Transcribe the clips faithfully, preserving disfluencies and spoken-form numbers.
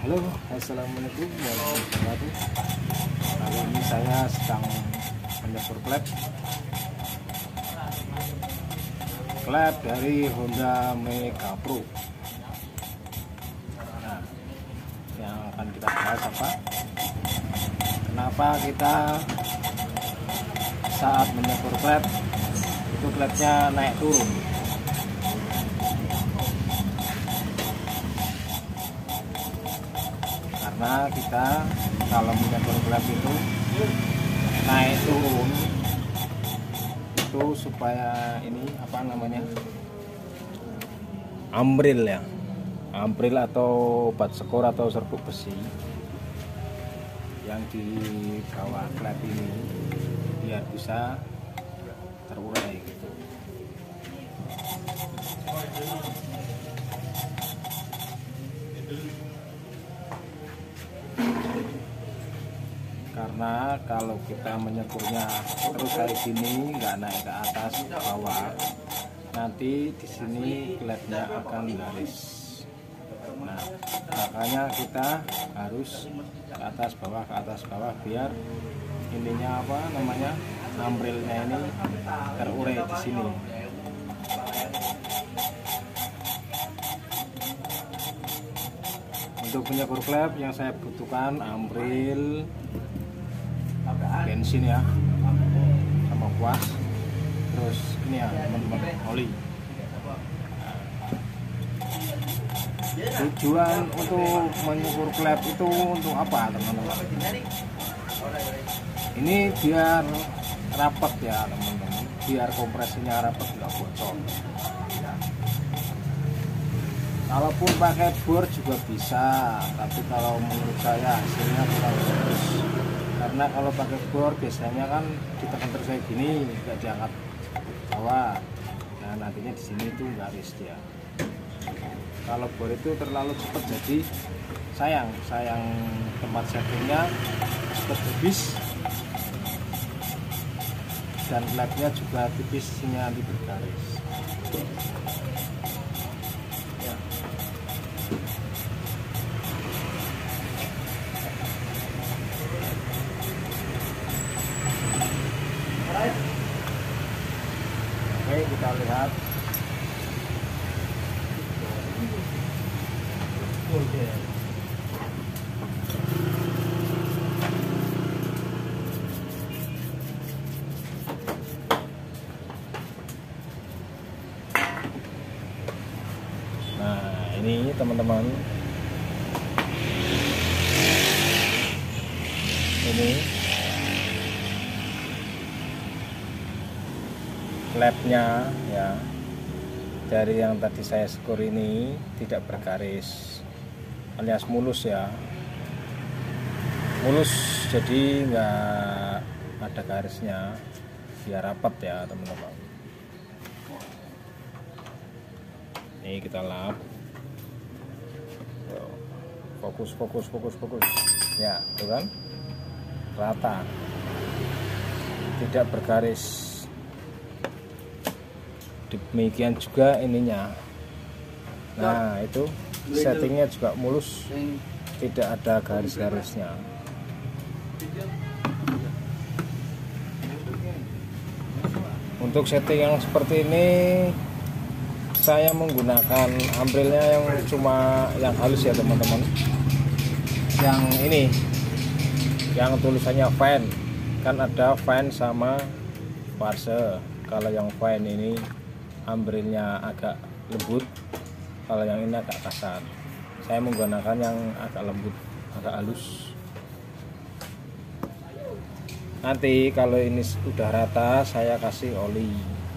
Halo, assalamualaikum warahmatullahi wabarakatuh. Kali ini saya sedang menyebur klep klep dari Honda Mega Pro. Nah, yang akan kita bahas apa? Kenapa kita saat menyebur klep itu klepnya naik turun? Karena kita kalau menyebur klep itu naik turun itu supaya ini apa namanya, ambril ya, ambril atau bat skor atau serbuk besi yang di bawah klep ini biar bisa terurai gitu. Karena kalau kita menyeburnya terus kayak gini, nggak naik ke atas ke bawah, nanti di sini klepnya akan garis. Nah, makanya kita harus ke atas bawah ke atas bawah biar ininya apa namanya, ambrilnya ini terurai di sini. Untuk menyebur klep yang saya butuhkan ambril, bensin ya, sama kuas, terus ini ya teman-teman, oli. Tujuan untuk menyebur klep itu untuk apa teman-teman? Ini biar rapat ya teman-teman, biar kompresinya rapat, nggak bocor. Kalaupun pakai bor juga bisa, tapi kalau menurut saya hasilnya kurang bagus. Karena kalau pakai bor biasanya kan ditekan terus kayak gini, nggak diangkat bawah. Nah nantinya di sini tuh garis dia. Kalau bor itu terlalu cepat, jadi sayang, sayang tempat settingnya cepat habis, dan klepnya juga tipis, nanti bergaris. Ya. Oke, kita lihat. Oke. Nah, ini teman-teman. Ini klepnya ya, dari yang tadi saya skor ini tidak bergaris alias mulus ya, mulus, jadi nggak ada garisnya, biar rapat ya teman-teman. Ini kita lap, fokus fokus fokus fokus ya, tuh kan rata, tidak bergaris. Demikian juga ininya. Nah itu settingnya juga mulus, tidak ada garis-garisnya. Untuk setting yang seperti ini saya menggunakan ambrilnya yang cuma yang halus ya teman-teman. Yang ini yang tulisannya fan, kan ada fan sama parse. Kalau yang fan ini ambrilnya agak lembut, kalau yang ini agak kasar. Saya menggunakan yang agak lembut, agak halus. Nanti kalau ini sudah rata saya kasih oli.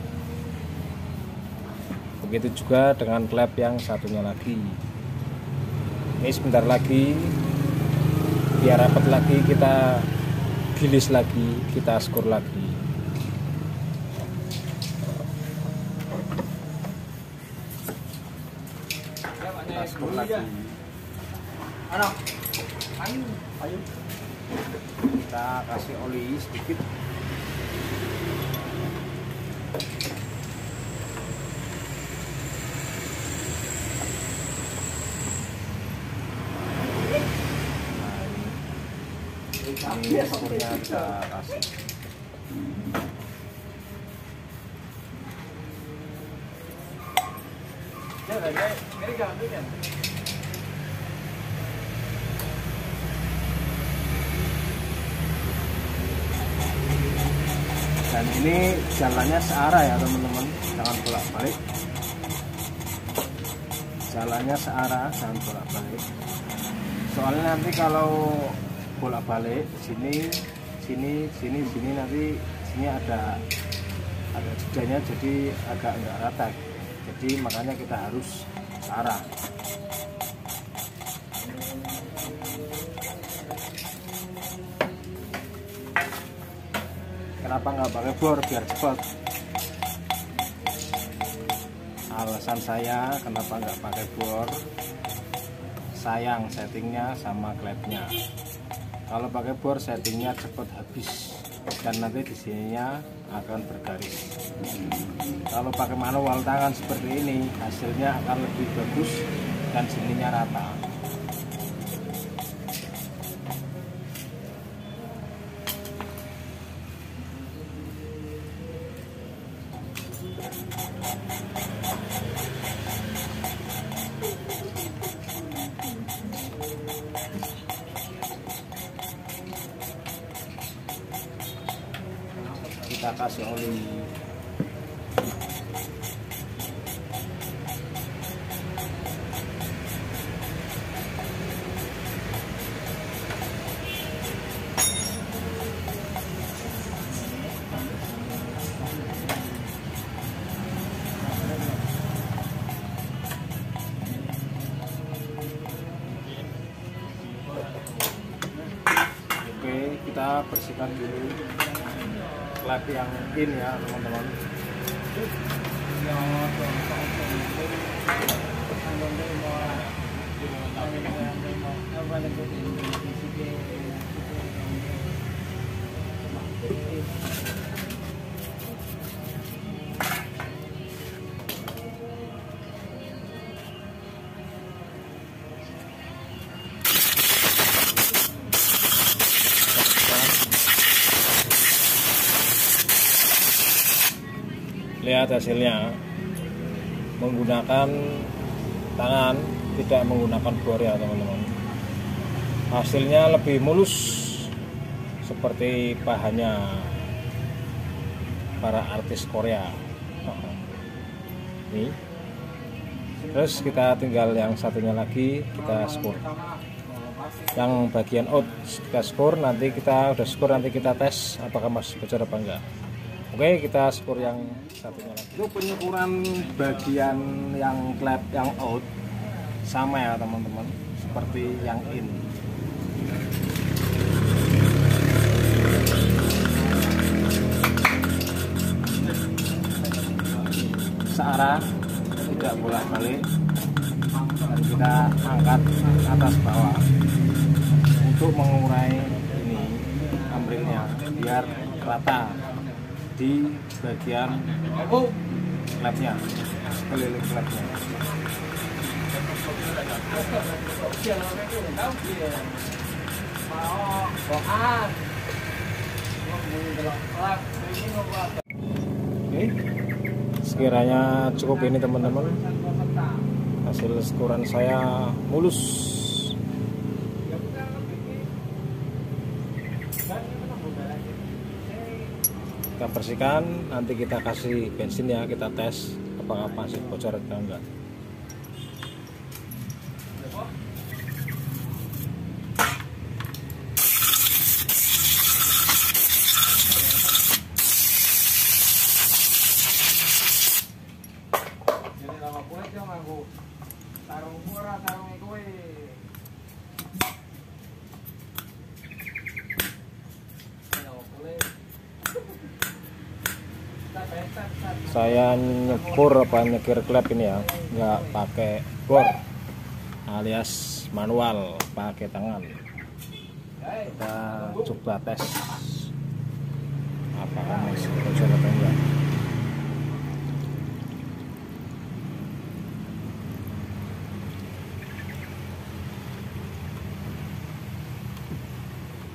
Begitu juga dengan klep yang satunya lagi. Ini sebentar lagi biar rapat lagi, kita gilis lagi, kita skor lagi. Skor lagi. Kita kasih oli sedikit. Ini skornya kita kasih. Dan ini jalannya searah ya teman-teman, jangan bolak-balik. Jalannya searah, jangan bolak-balik. Soalnya nanti kalau bolak-balik sini, sini, sini, sini nanti sini ada ada jedanya, jadi agak enggak rata. Jadi makanya kita harus searah. Kenapa nggak pakai bor biar cepat? Alasan saya kenapa nggak pakai bor, sayang settingnya sama klepnya. Kalau pakai bor settingnya cepat habis dan nanti di sininya akan bergaris. Kalau pakai manual tangan seperti ini hasilnya akan lebih bagus dan sininya rata. Kita kasih oli. Oke, kita bersihkan dulu klep yang in ya teman-teman. Lihat hasilnya, menggunakan tangan, tidak menggunakan bor ya teman-teman. Hasilnya lebih mulus seperti pahannya para artis Korea. Nih. Terus kita tinggal yang satunya lagi kita skor. Yang bagian out kita skor, nanti kita udah skor, nanti kita tes apakah masih bocor apa enggak. Oke, kita skor yang satunya lagi. Itu penyukuran bagian yang klep yang out sama ya teman-teman, seperti yang in. Searah, tidak bolak-balik, dan kita angkat atas bawah untuk mengurai ini ambrilnya biar rata di bagian klepnya, keliling klepnya. Oke, sekiranya cukup ini teman-teman, hasil skoran saya mulus. Kita bersihkan, nanti kita kasih bensin ya, kita tes apakah masih bocor atau enggak. Saya nyebur apa nyekir klep ini ya, nggak pakai bor alias manual, pakai tangan. Kita coba tes apakah masih bocor atau enggak.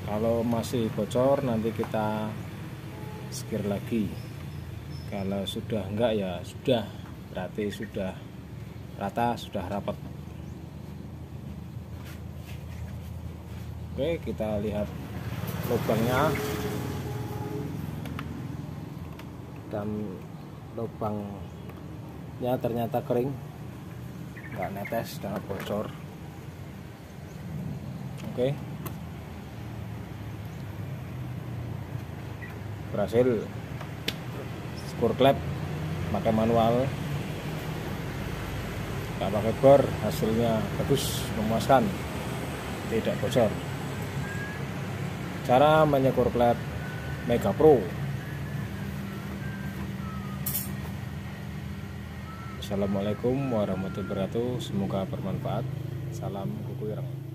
Kalau masih bocor nanti kita sekir lagi. Kalau sudah enggak ya sudah, berarti sudah rata, sudah rapat. Oke, kita lihat lubangnya, dan lubangnya ternyata kering, nggak netes dan bocor. Oke, berhasil. Skor klep pakai manual, nggak pakai bor, hasilnya bagus, memuaskan, tidak bocor. Cara menyekur klep Mega Pro. Assalamualaikum warahmatullahi wabarakatuh. Semoga bermanfaat. Salam kuku ireng.